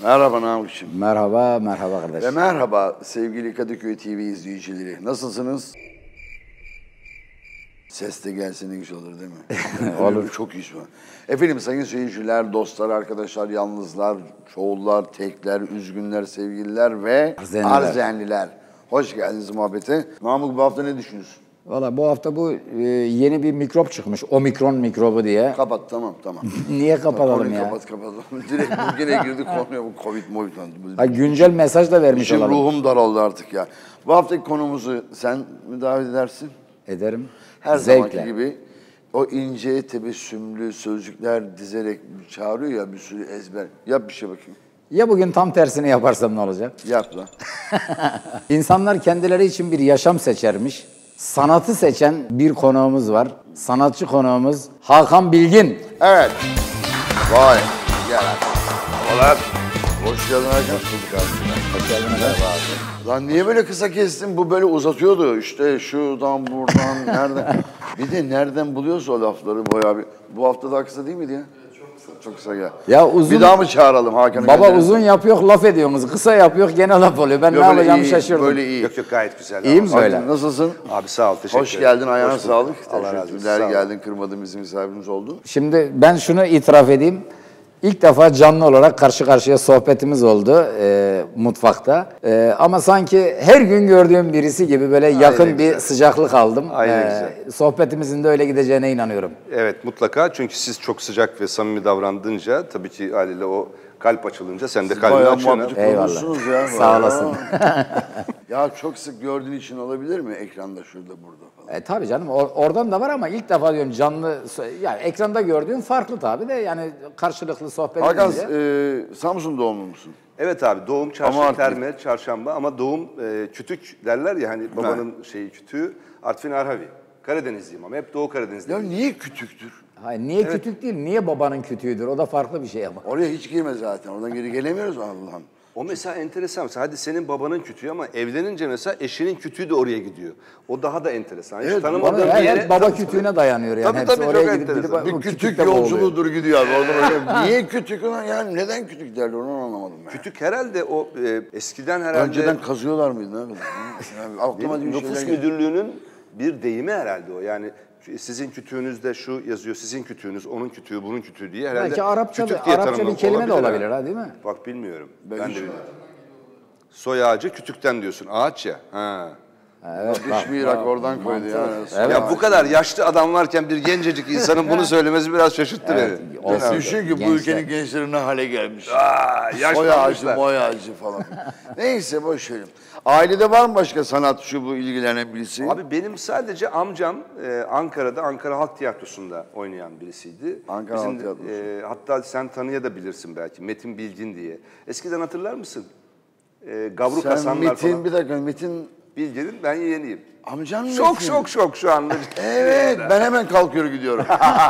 Merhaba Namık'cığım. Merhaba, merhaba kardeş. Ve merhaba sevgili Kadıköy TV izleyicileri. Nasılsınız? Ses de gelse ne güzel olur değil mi? Olur. Çok iyi şu an. Efendim sayın seyirciler, dostlar, arkadaşlar, yalnızlar, çoğullar, tekler, üzgünler, sevgililer ve arzenliler. Hoş geldiniz muhabbete. Namık bu hafta ne düşünüyorsun? Valla bu hafta yeni bir mikrop çıkmış. Omikron mikrobu diye. Kapat tamam. Niye kapatalım Konuyu ya? kapat. Direkt bugüne girdik konuya bu Covid. Ha, güncel mesaj da vermiş İçim olalım. ruhum daraldı artık ya. Bu haftaki konumuzu sen mi davet edersin? Ederim. Her Zevkle. zamanki gibi o ince tebessümlü sözcükler dizerek çağırıyor ya bir sürü ezber. Yap bir şey bakayım. Ya bugün tam tersini yaparsam ne olacak? Yap lan. İnsanlar kendileri için bir yaşam seçermiş. Sanatı seçen bir konuğumuz var. Sanatçı konuğumuz Hakan Bilgin. Evet. Vay. Gel hadi. Ola. Hoş geldin Hakan. Hoş bulduk abi. Hoş geldin abi. Lan niye böyle kısa kestin? Bu böyle uzatıyordu. İşte şuradan buradan nereden. Bir de nereden buluyorsa o lafları bayağı bir. Bu hafta daha kısa değil miydi ya? Çok kısa ya. Ya uzun, bir daha mı çağıralım Hakan'ı? Baba uzun yapıyor, laf ediyorsunuz. Kısa yapıyor, gene laf oluyor. Ben Yok, ne yapacağımı iyi, şaşırdım. Böyle iyi. Yok gayet güzel. İyi mi böyle? Abi, nasılsın? Abi sağ ol, teşekkür ederim. Hoş geldin, ayağına Hoş bulduk. sağlık. Allah razı olsun. Teşekkürler, Sağ ol. geldin, kırmadın, bizim misafirimiz oldun. Şimdi ben şunu itiraf edeyim. İlk defa canlı olarak karşı karşıya sohbetimiz oldu mutfakta. Ama sanki her gün gördüğüm birisi gibi böyle yakın bir güzel. sıcaklık aldım. Aynen güzel. Sohbetimizin de öyle gideceğine inanıyorum. Evet mutlaka çünkü siz çok sıcak ve samimi davrandınca tabii ki haliyle o kalp açılınca sen de kalbini Bayağı açıyorsun. muhabbeti Eyvallah. kurmuşsunuz ya. Sağ olasın. Ya çok sık gördüğün için olabilir mi? Ekranda, şurada, burada falan. Tabii canım oradan da var ama ilk defa diyorum canlı, yani ekranda gördüğüm farklı tabii de yani karşılıklı sohbet Hakan, edince. Samsun doğumlu musun? Evet abi doğum Ama çarşı artık- terme çarşamba ama doğum kütük derler ya hani babanın şeyi kütüğü Artvin Arhavi. Karadenizliyim ama hep Doğu Karadeniz'de. Ya niye kütüktür? Hayır, niye kütük değil, niye babanın kütüğüdür? O da farklı bir şey ama. Oraya hiç girme zaten. Oradan geri gelemiyoruz Allah'ım. O mesela enteresan. Mesela hadi senin babanın kütüğü ama evlenince mesela eşinin kütüğü de oraya gidiyor. O daha da enteresan. Hiç Evet, tanımadığın Onun bir her yere... baba kütüğüne dayanıyor yani. Tabii, Hepsi tabii, oraya çok gidip enteresan. Bir o kütük kütükle boğuluyor. yolculuğudur gidiyor abi. Orada niye kütük ulan? Yani neden kütük derler onu anlamadım ben. Kütük herhalde o eskiden herhalde... Önceden kazıyorlar mıydı? Ne kadar? Yani aklıma bir Nüfus şeyler geliyor. müdürlüğünün bir deyimi herhalde o. Yani sizin kütüğünüzde şu yazıyor, sizin kütüğünüz, onun kütüğü, bunun kütüğü diye herhalde Belki Arapça kütük diye bir tanımlamak kelime de olabilir ha. ha, değil mi? Bak bilmiyorum. Ben de hiç- bilmiyorum. Soy ağacı kütükten diyorsun. Ağaç ya. Ha. Evet, Dış mirak oradan koydu ya. Evet. Ya bu kadar yaşlı adam varken bir gencecik insanın bunu söylemesi biraz şaşırttı beni. Olsun. Düşün ki bu Gençler. ülkenin gençleri ne hale gelmiş. Yaşlanmışlar. Soy ağacı, moy ağacı falan. Neyse boş verin. Ailede var mı başka sanatçı bu ilgilenen birisi? Abi benim sadece amcam Ankara'da Ankara Halk Tiyatrosu'nda oynayan birisiydi. Ankara Halk Tiyatrosu. Hatta sen tanıyabilirsin belki Metin Bilgin diye. Eskiden hatırlar mısın? Gavru Sen Hasanlar Metin, falan. bir dakika Metin Bilgin'in ben yeğeniyim. amcan mı? Şok şu anda. Evet ben hemen kalkıyorum gidiyorum.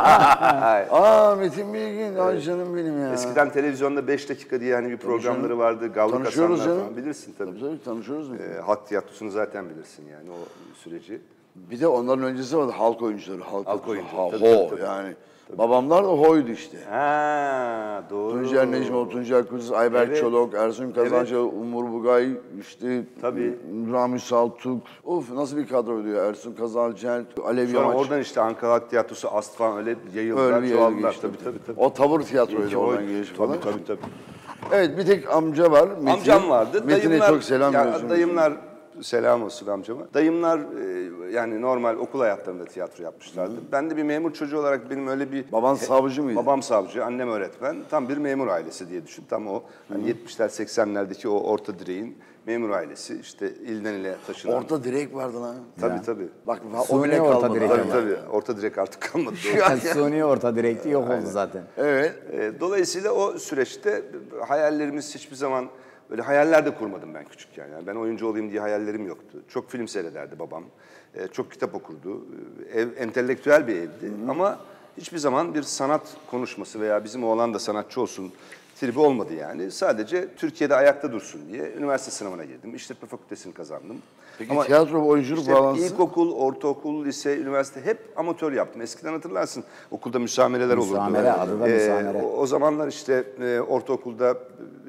Metin Bilgin, ay canım benim ya. Eskiden televizyonda 5 dakika diye hani bir programları vardı. Gavru Tanışıyoruz Hasanlar canım. falan bilirsin tabii. Tabii tanışıyoruz mu? Halk Tiyatrosu'nu zaten bilirsin yani o süreci. Bir de onların öncesi vardı halk oyuncuları. Halk oyuncuları, Ha, tabii, ho tabii. yani. Babamlar da hoydu işte. Ha doğru. Tuncer Necmi, Tuncer Kudüs, Ayberk Evet. Çolak, Ersun Kazancı, Umur Bugay, işte Tabii. Rami Saltuk. Of nasıl bir kadroydu ya. Ersun Kazalcel, Alev Sonra Yamaç. oradan işte Ankara Halk Tiyatrosu, Ast falan öyle yayıldılar, Öyle bir yere çoğaldılar. geçti. Tabii. O tavır tiyatroydu İyi oradan ki geliş falan. Tabii. Evet bir tek amca var. Metin. Amcam vardı. Metin'e çok selam ya, veriyorsun. dayımlar selam olsun amcama. Dayımlar yani normal okul hayatlarında tiyatro yapmışlardı. Ben de bir memur çocuğu olarak benim öyle bir... Baban savcı mıydı? Babam savcı, annem öğretmen. Tam bir memur ailesi diye düşün. Tam o hani 70'ler 80'lerdeki o orta direğin memur ailesi. İşte ilden ile taşınan. Orta direk vardı lan. Tabii. Bak o Suni bile orta kalmadı. direk Tabii. Orta direk artık kalmadı. Doğru. Suni orta direkti yok oldu zaten. Evet. Dolayısıyla o süreçte hayallerimiz hiçbir zaman böyle hayaller de kurmadım ben küçükken. Yani ben oyuncu olayım diye hayallerim yoktu. Çok film seyrederdi babam. Çok kitap okurdu. Ev entelektüel bir evdi. Ama hiçbir zaman bir sanat konuşması veya bizim oğlan da sanatçı olsun tribi olmadı yani. Sadece Türkiye'de ayakta dursun diye üniversite sınavına girdim. İşletme fakültesini kazandım. Peki tiyatro, oyunculuk İşte bağlantısı? ilkokul, ortaokul, lise, üniversite hep amatör yaptım. Eskiden hatırlarsın okulda müsamereler olurdu. Müsamere, adı da müsamere. O zamanlar işte ortaokulda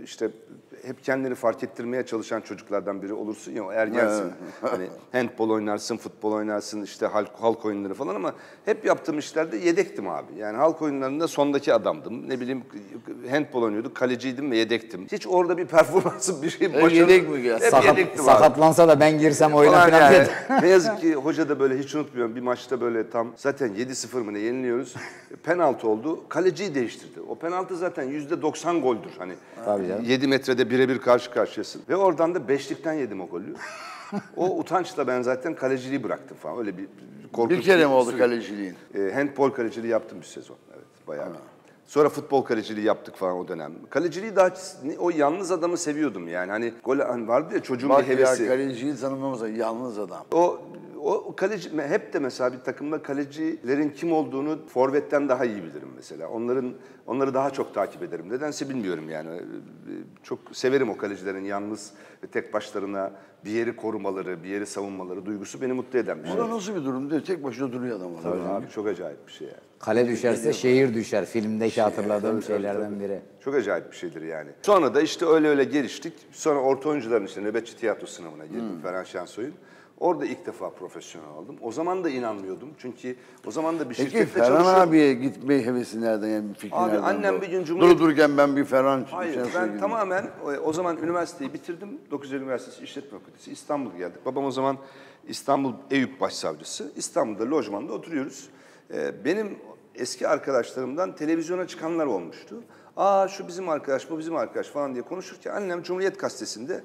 işte hep kendini fark ettirmeye çalışan çocuklardan biri olursun ya, o ergensin. Hani handbol oynarsın, futbol oynarsın, işte halk oyunları falan, ama hep yaptığım işlerde yedektim abi. Yani halk oyunlarında sondaki adamdım. Ne bileyim, handbol oynuyorduk, kaleciydim ve yedektim. Hiç orada bir performansım, bir şey başarılı. Yedek mi ya? Hep yedektim abi. Sakatlansa da ben girsem oyuna Falan falan yani. dedi. Ne yazık ki hoca da böyle, hiç unutmuyorum, bir maçta böyle tam zaten 7-0 mı ne yeniliyoruz. Penaltı oldu. Kaleciyi değiştirdi. O penaltı zaten %90 goldür. Hani Tabii canım. 7 metrede birebir karşı karşıyasın. Ve oradan da beşlikten yedim o golü. O utançla ben zaten kaleciliği bıraktım falan. Öyle bir korkunç Bir kere mi oldu süreç. kaleciliğin? Handball kaleciliği yaptım bir sezon. Evet, bayağı. Sonra futbol kaleciliği yaptık falan o dönem. Kaleciliği daha, o yalnız adamı seviyordum yani. Hani gol, hani vardı ya çocuğun Bak bir hevesi. ya, kaleciyi tanımlamasa yalnız adam. O kaleci, hep de mesela bir takımda kalecilerin kim olduğunu forvetten daha iyi bilirim mesela. Onları daha çok takip ederim. Nedense bilmiyorum yani. Çok severim o kalecilerin yalnız ve tek başlarına bir yeri korumaları, bir yeri savunmaları duygusu beni mutlu eden bir şey. O da nasıl bir durum değil? Tek başına duruyor adam. Tabii abi, çok acayip bir şey yani. Kale düşerse şehir düşer. Filmdeki hatırladığım şeylerden biri. Çok acayip bir şeydir yani. Sonra da işte öyle geliştik. Sonra orta oyuncuların işte nöbetçi tiyatro sınavına girdim, Ferhan Şensoy'un. Orada ilk defa profesyonel oldum. O zaman da inanmıyordum. Çünkü o zaman da bir Peki şirkette Ferhan çalışıyordum. abiye gitme hevesi nereden, yani bir fikri Abi nereden? annem doğdu? bir gün Durup dururken ben bir Ferhan Hayır, Şensoy'a ben gideyim. tamamen o zaman üniversiteyi bitirdim. 9 Eylül Üniversitesi İşletme Fakültesi, İstanbul'a geldik. Babam o zaman İstanbul Eyüp Başsavcısı. İstanbul'da lojmanda oturuyoruz. Benim eski arkadaşlarımdan televizyona çıkanlar olmuştu. Aa, şu bizim arkadaş, bu bizim arkadaş falan diye konuşurken annem Cumhuriyet Gazetesi'nde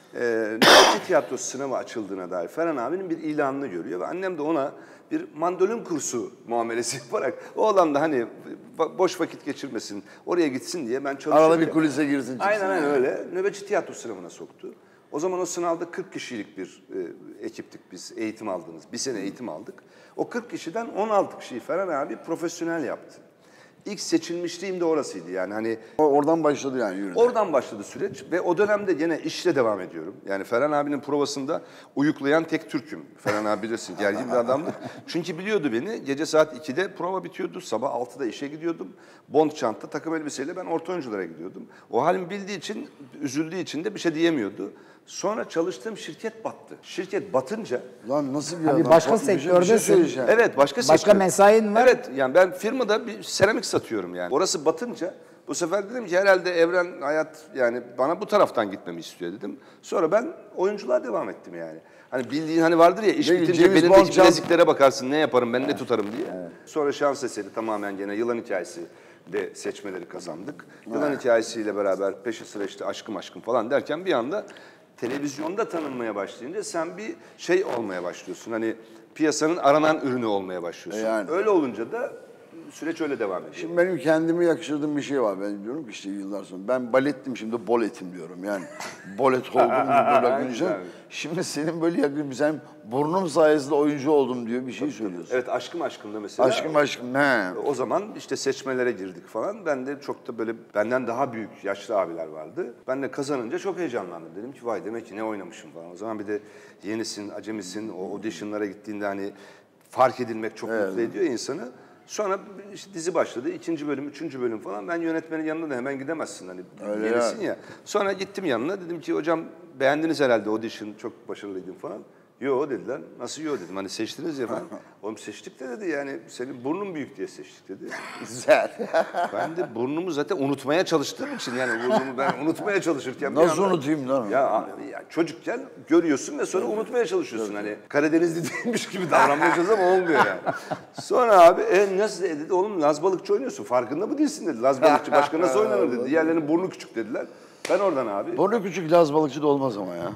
nöbetçi tiyatrosu sınavı açıldığına dair Ferhan abinin bir ilanını görüyor ve annem de ona bir mandolin kursu muamelesi yaparak, o olan da hani boş vakit geçirmesin, oraya gitsin diye, ben çalışırken... Arada bir kulise girsin çıksın. Aynen öyle. Nöbetçi tiyatro sınavına soktu. O zaman o sınavda 40 kişilik bir ekiptik biz, eğitim aldığımız. Bir sene eğitim aldık. O 40 kişiden 16 kişiyi Ferhan abi profesyonel yaptı. İlk seçilmişliğim de orasıydı yani, hani Oradan başladı yani yürüdü. oradan başladı süreç ve o dönemde gene işle devam ediyorum. Yani Ferhan abinin provasında uyuklayan tek Türk'üm. Ferhan abi bilirsin, gergin bir adamdı. Çünkü biliyordu beni. Gece saat 2'de prova bitiyordu. Sabah 6'da işe gidiyordum. Bond çanta, takım elbiseyle ben orta oyunculara gidiyordum. O halimi bildiği için, üzüldüğü için de bir şey diyemiyordu. Sonra çalıştığım şirket battı. Şirket batınca... Lan nasıl bir Abi adam? başka Bak, bir şey sektördesin. söyleyeceğim. Evet, başka mesain var. Evet, yani ben firmada bir seramik satıyorum yani. Orası batınca bu sefer dedim ki herhalde evren, hayat yani bana bu taraftan gitmemi istiyor dedim. Sonra ben oyunculuğa devam ettim yani. Hani bildiğin, hani vardır ya, iş Peki, bitince James belindeki Bond bileziklere bakarsın, ne yaparım ben, ne tutarım diye. Sonra şans eseri tamamen gene Yılan Hikayesi de seçmeleri kazandık. Yılan Hikayesi'yle beraber peşi sıra işte Aşkım falan derken bir anda televizyonda tanınmaya başlayınca sen bir şey olmaya başlıyorsun. Hani piyasanın aranan ürünü olmaya başlıyorsun. Yani. Öyle olunca da süreç öyle devam ediyor. Şimdi benim kendime yakıştırdığım bir şey var. Ben diyorum ki işte yıllar sonra. Ben balettim, şimdi boletim diyorum yani. Bolet oldum böyle yakınca. Şimdi senin böyle yakın, sen burnum sayesinde oyuncu oldum diyor bir şey söylüyorsun. Evet, Aşkım'da mesela. Aşkım he. O zaman işte seçmelere girdik falan. Ben de çok da böyle benden daha büyük yaşlı abiler vardı. Ben de kazanınca çok heyecanlandım. Dedim ki vay, demek ki ne oynamışım falan. O zaman bir de yenisin, acemisin, o auditionlara gittiğinde hani fark edilmek çok mutlu ediyor insanı. Sonra işte dizi başladı. 2. bölüm, 3. bölüm falan. Ben yönetmenin yanına da hemen gidemezsin. Hani Öyle yenisin ya. Sonra gittim yanına. Dedim ki hocam beğendiniz herhalde audition. Çok başarılıydın falan. Yo dediler. Nasıl yo dedim. Hani seçtiniz ya falan. Oğlum seçtik de dedi, yani senin burnun büyük diye seçtik dedi. Güzel. Ben de burnumu zaten unutmaya çalıştığım için, yani burnumu ben unutmaya çalışırken... bir Nasıl anda- unutayım lan? Ya çocukken görüyorsun ve sonra unutmaya çalışıyorsun. Hani Karadenizli değilmiş gibi davranmaya çalışıyorsun ama olmuyor yani. Sonra abi nasıl dedi, oğlum Laz balıkçı oynuyorsun, farkında mı değilsin dedi. Laz balıkçı başka nasıl oynanır dedi. Diğerlerinin burnu küçük dediler. Ben oradan abi... Burnu küçük Laz balıkçı da olmaz ama ya.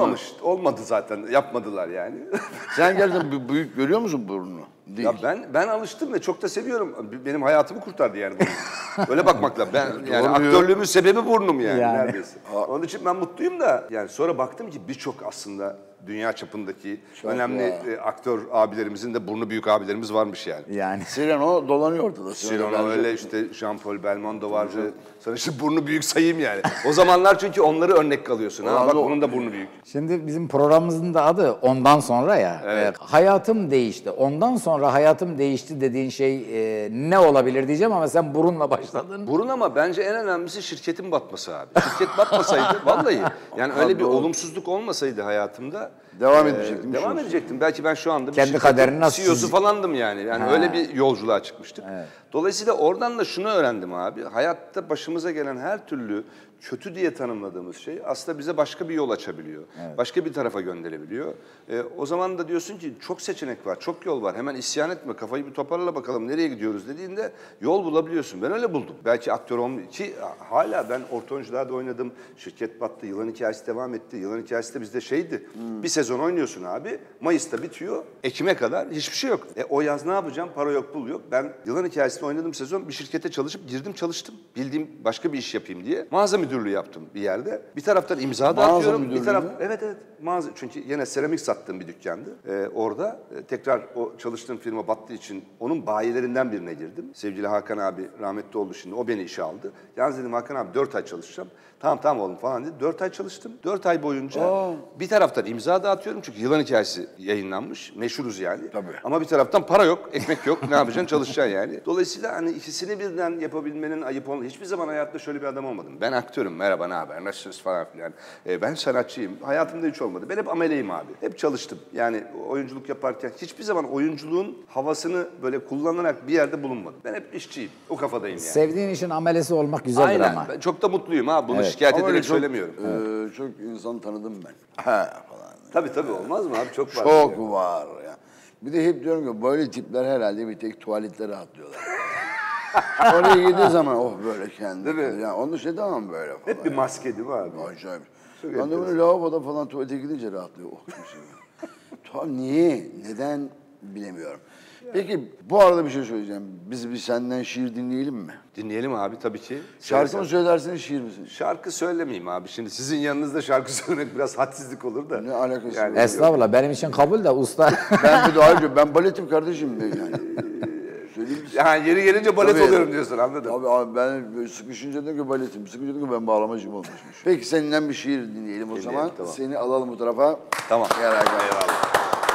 Olmadı zaten, yapmadılar yani. Sen gerçekten büyük görüyor musun burnunu? Değil. Ya ben alıştım ve çok da seviyorum. Benim hayatımı kurtardı yani bu. Öyle bakmakla. Ben yani aktörlüğümün sebebi burnum yani, neredeyse. Onun için ben mutluyum da yani sonra baktım ki birçok aslında dünya çapındaki Çok önemli ya. aktör abilerimizin de burnu büyük abilerimiz varmış yani. Yani Cyrano dolanıyor ortada. Cyrano öyle, işte Jean-Paul Belmondo var. Sana işte burnu büyük sayayım yani. O zamanlar çünkü onları örnek alıyorsun. Ha? Bak onun da burnu büyük. şimdi bizim programımızın da adı Ondan Sonra ya. Evet. Hayatım değişti. Ondan sonra hayatım değişti dediğin şey ne olabilir diyeceğim ama sen burunla başladın. Burun ama bence en önemlisi şirketin batması abi. Şirket batmasaydı vallahi yani öyle bir doğru. olumsuzluk olmasaydı hayatımda Devam edecektim. devam edecektim. Belki ben şu anda bir Kendi şirketin kaderini nasıl CEO'su çizdin? falandım yani. Yani öyle bir yolculuğa çıkmıştık. Dolayısıyla oradan da şunu öğrendim abi. Hayatta başımıza gelen her türlü kötü diye tanımladığımız şey aslında bize başka bir yol açabiliyor. Başka bir tarafa gönderebiliyor. O zaman da diyorsun ki çok seçenek var, çok yol var. Hemen isyan etme, kafayı bir toparla bakalım nereye gidiyoruz dediğinde yol bulabiliyorsun. Ben öyle buldum. Belki aktör ki hala ben orta oyuncularda oynadım. Şirket battı, yılan hikayesi devam etti. Yılan hikayesi de bizde şeydi. Bir sezon oynuyorsun abi. Mayıs'ta bitiyor. Ekim'e kadar hiçbir şey yok. O yaz ne yapacağım? Para yok, pul yok. Ben yılan hikayesinde oynadığım sezon bir şirkete çalışıp girdim çalıştım. Bildiğim başka bir iş yapayım diye. Mağaza müdürlüğü yaptım bir yerde. Bir taraftan imza dağıtıyorum. Bir taraf evet mağaza çünkü yine seramik sattığım bir dükkandı. Orada tekrar o çalıştığım firma battığı için onun bayilerinden birine girdim. Sevgili Hakan abi rahmetli oldu şimdi. O beni işe aldı. Yalnız dedim Hakan abi 4 ay çalışacağım. Tamam oğlum falan dedi. 4 ay çalıştım. 4 ay boyunca bir taraftan imza dağıtıyorum çünkü yılan hikayesi yayınlanmış. Meşhuruz yani. Tabii. Ama bir taraftan para yok, ekmek yok. Ne yapacaksın? Çalışacaksın yani. Dolayısıyla hani ikisini birden yapabilmenin ayıp olmadı. Hiçbir zaman hayatta şöyle bir adam olmadım. Ben aktörüm. Merhaba, ne haber? Nasılsınız falan filan. Ben sanatçıyım. Hayatımda hiç olmadı. Ben hep ameleyim abi. Hep çalıştım. Yani oyunculuk yaparken hiçbir zaman oyunculuğun havasını böyle kullanarak bir yerde bulunmadım. Ben hep işçiyim. O kafadayım yani. Sevdiğin işin amelesi olmak güzeldir Aynen. ama. Ben çok da mutluyum ha. Bunu Evet. şikayet Ama öyle ederek söylemiyorum. Çok insan tanıdım ben. Ha falan. Tabii olmaz mı abi? Çok var. Çok var ya. Bir de hep diyorum ki böyle tipler herhalde bir tek tuvaletlere atlıyorlar. Oraya girdiği zaman oh böyle kendi. Değil mi? Yani onun şey tamam böyle falan. Hep bir maske değil mi abi? Acayip. Çok Ben de enteresan. böyle lavaboda falan tuvalete gidince rahatlıyor. Oh, tamam niye? Neden bilemiyorum. Peki bu arada bir şey söyleyeceğim. Biz bir senden şiir dinleyelim mi? Dinleyelim abi tabii ki. Şarkı mı söylersin şiir misin? Şarkı söylemeyeyim abi. Şimdi sizin yanınızda şarkı söylemek biraz hadsizlik olur da. Ne alakası var? Estağfurullah benim için kabul de usta. Ben bir de ayrıca ben baletim kardeşim de yani. Söyleyeyim mi? Yani yeri gelince balet Tabii. oluyorum diyorsun anladım. Abi ben böyle sıkışınca diyor ki baletim, sıkışınca diyor ki ben bağlamacıyım olmuşmuş. Peki seninle bir şiir dinleyelim o zaman. tamam. Seni alalım bu tarafa. Tamam. Gel Hakan. Eyvallah.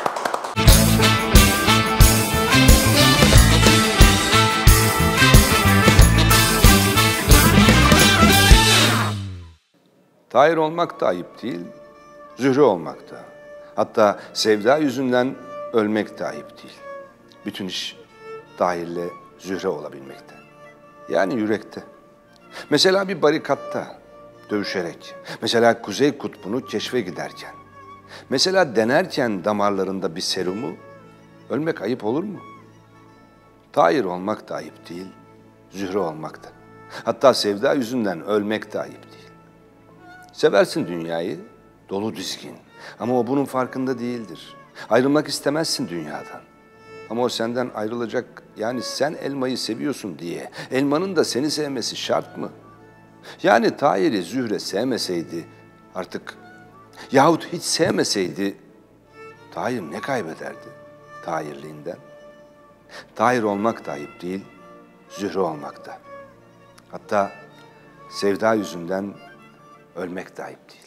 Tahir olmak da ayıp değil, Zühre olmak da. Hatta sevda yüzünden ölmek de ayıp değil. Bütün iş Tahir'le Zühre olabilmekte. Yani yürekte. Mesela bir barikatta dövüşerek. Mesela Kuzey Kutbu'nu keşfe giderken. Mesela denerken damarlarında bir serumu. Ölmek ayıp olur mu? Tahir olmak da ayıp değil, Zühre olmak da. Hatta sevda yüzünden ölmek de ayıp değil. Seversin dünyayı, dolu dizgin. Ama o bunun farkında değildir. Ayrılmak istemezsin dünyadan. Ama o senden ayrılacak, yani sen elmayı seviyorsun diye. Elmanın da seni sevmesi şart mı? Yani Tahir'i Zühre sevmeseydi artık, yahut hiç sevmeseydi, Tahir ne kaybederdi Tahirliğinden? Tahir olmak da ayıp değil, Zühre olmak da. Hatta sevda yüzünden ölmek de ayıp değil.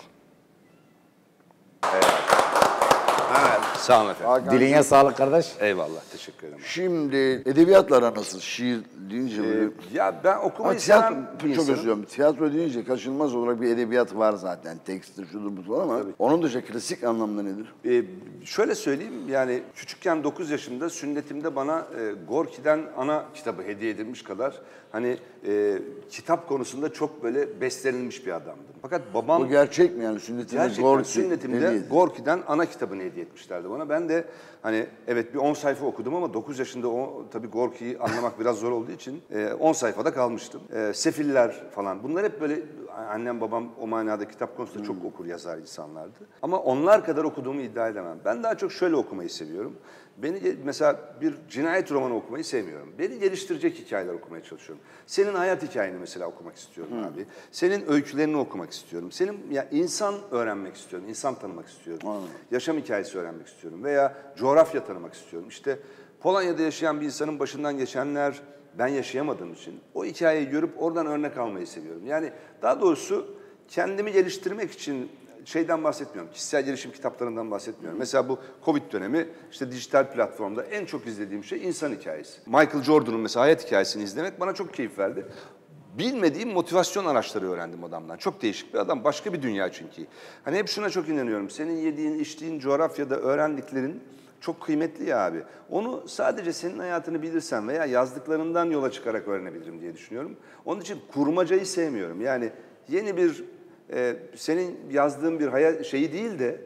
Evet. Sağ olun efendim. Hakan, Diline sağlık kardeş. Eyvallah, teşekkür ederim. şimdi edebiyatlara nasıl? Şiir deyince böyle... Ya ben Ama okumayı tiyatro, seven bir çok insanım. özür dilerim. Tiyatro deyince kaçınılmaz olarak bir edebiyat var zaten. Tekstir, şudur budur var ama onun dışında klasik anlamda nedir? Şöyle söyleyeyim, yani küçükken 9 yaşında sünnetimde bana Gorki'den ana kitabı hediye edilmiş kadar hani kitap konusunda çok böyle beslenilmiş bir adamdım. Fakat babam... Bu gerçek mi yani sünnetinde Gerçekten Gorki sünnetimde hediye? Gorki'den ana kitabını hediye etmişlerdi bana. Ben de hani evet bir 10 sayfa okudum ama 9 yaşında o tabii Gorki'yi anlamak biraz zor olduğu için 10 sayfada kalmıştım. Sefiller falan bunlar hep böyle annem babam o manada kitap konusunda çok okur yazar insanlardı. Ama onlar kadar okuduğumu iddia edemem. Ben daha çok şöyle okumayı seviyorum. Mesela bir cinayet romanı okumayı sevmiyorum. Beni geliştirecek hikayeler okumaya çalışıyorum. Senin hayat hikayeni mesela okumak istiyorum abi. Senin öykülerini okumak istiyorum. Senin insan öğrenmek istiyorum, insan tanımak istiyorum. Yaşam hikayesi öğrenmek istiyorum veya coğrafya tanımak istiyorum. İşte Polonya'da yaşayan bir insanın başından geçenler ben yaşayamadığım için o hikayeyi görüp oradan örnek almayı seviyorum. Yani daha doğrusu kendimi geliştirmek için şeyden bahsetmiyorum. Kişisel gelişim kitaplarından bahsetmiyorum. Mesela bu Covid dönemi işte dijital platformda en çok izlediğim şey insan hikayesi. Michael Jordan'ın mesela hayat hikayesini izlemek bana çok keyif verdi. Bilmediğim motivasyon araçları öğrendim adamdan. Çok değişik bir adam. Başka bir dünya çünkü. Hani hep şuna çok inanıyorum. Senin yediğin, içtiğin coğrafyada öğrendiklerin çok kıymetli ya abi. Onu sadece senin hayatını bilirsen veya yazdıklarından yola çıkarak öğrenebilirim diye düşünüyorum. Onun için kurmacayı sevmiyorum. Yani yeni bir senin yazdığın bir hayal şeyi değil de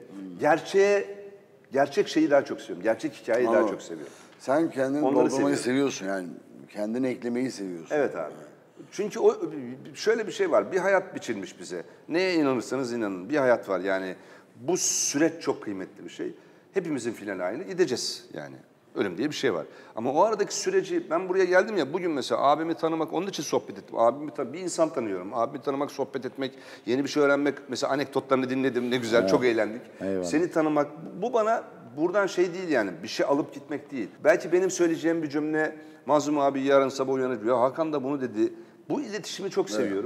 gerçek şeyi daha çok seviyorum. Gerçek hikayeyi daha çok seviyorum. Sen kendini Onları doldurmayı seviyorum. seviyorsun yani. Kendini eklemeyi seviyorsun. Evet abi. Çünkü şöyle bir şey var. Bir hayat biçilmiş bize. Neye inanırsanız inanın. Bir hayat var yani. Bu süreç çok kıymetli bir şey. Hepimizin finali aynı. Gideceğiz yani. Ölüm diye bir şey var. Ama o aradaki süreci ben buraya geldim ya bugün mesela abimi tanımak onun için sohbet ettim. Bir insan tanıyorum. Abimi tanımak, sohbet etmek, yeni bir şey öğrenmek. Mesela anekdotlarını dinledim ne güzel çok eğlendik. Eyvallah. Seni tanımak bu bana buradan şey değil yani bir şey alıp gitmek değil. Belki benim söyleyeceğim bir cümle Mazlum abi yarın sabah uyanır. Ya Hakan da bunu dedi. Bu iletişimi çok seviyorum.